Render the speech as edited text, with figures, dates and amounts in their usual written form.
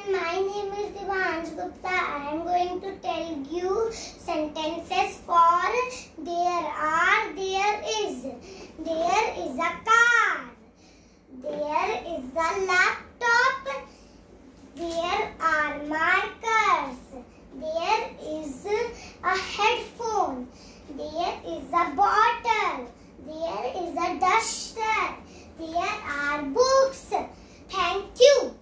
my name is Divansh Gupta. I am going to tell you sentences for there are, there is. There is a car. There is a laptop. There are markers. There is a headphone. There is a bottle. There is a duster. There are books. Thank you.